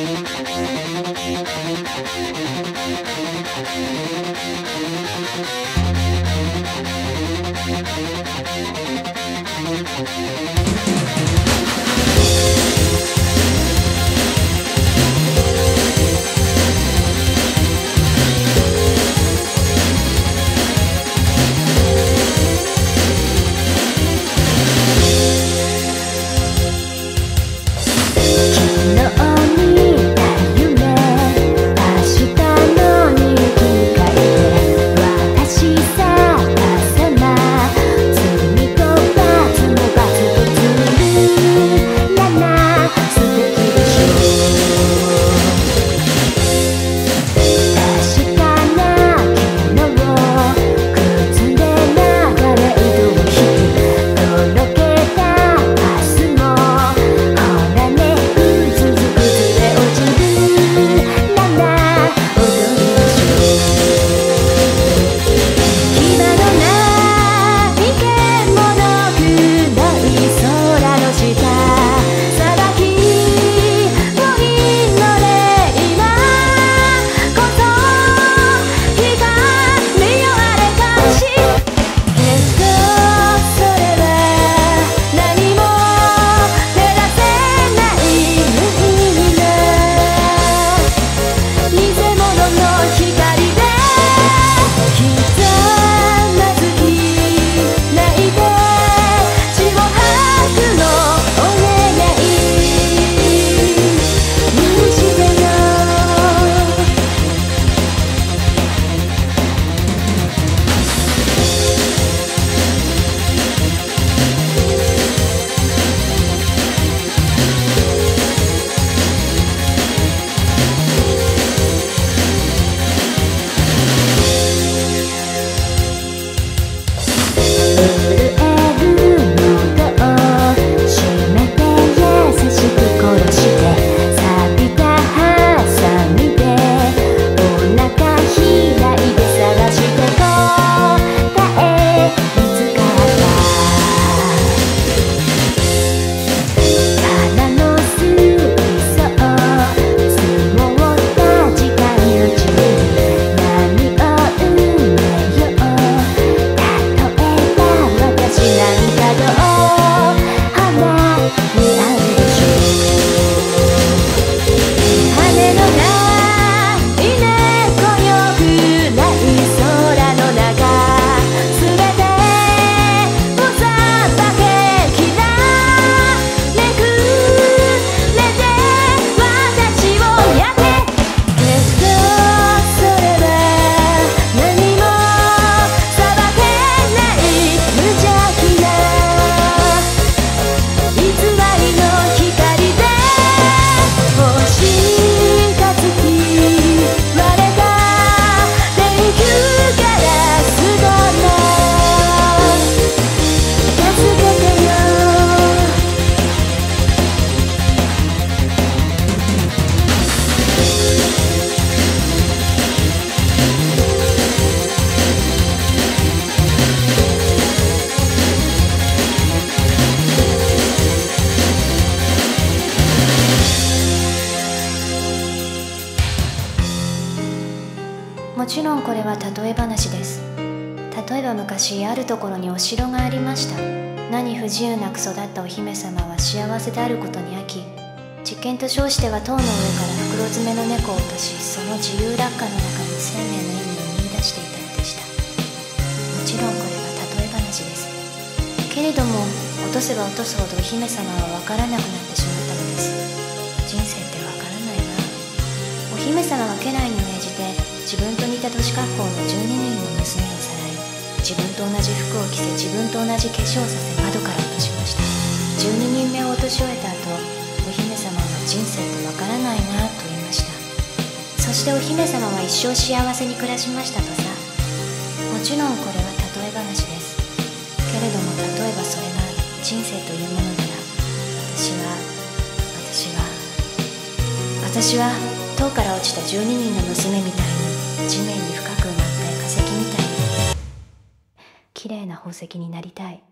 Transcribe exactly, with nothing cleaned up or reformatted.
もちろんこれは例え話です。例えば昔あるところにお城がありました。何不自由なく育ったお姫様は幸せであることに飽き、実験と称しては塔の上から袋詰めの猫を落とし、その自由落下の中に生命の意味を見出していたのでした。もちろんこれは例え話です。けれども落とせば落とすほどお姫様は分からなくなってしまったのです。人生って分からないな。お姫様は家来に命じて自分と似た年格好のじゅうににんの娘をさらい、自分と同じ服を着せ、自分と同じ化粧をさせ窓から落としました。じゅうににんめを落とし終えた後、お姫様は人生ってわからないなと言いました。そしてお姫様は一生幸せに暮らしましたとさ。もちろんこれは例え話です。けれども例えばそれが人生というものなら、私は私は私は塔から落ちたじゅうににんの娘みたいに、地面に深く埋まった化石みたいに綺麗な宝石になりたい。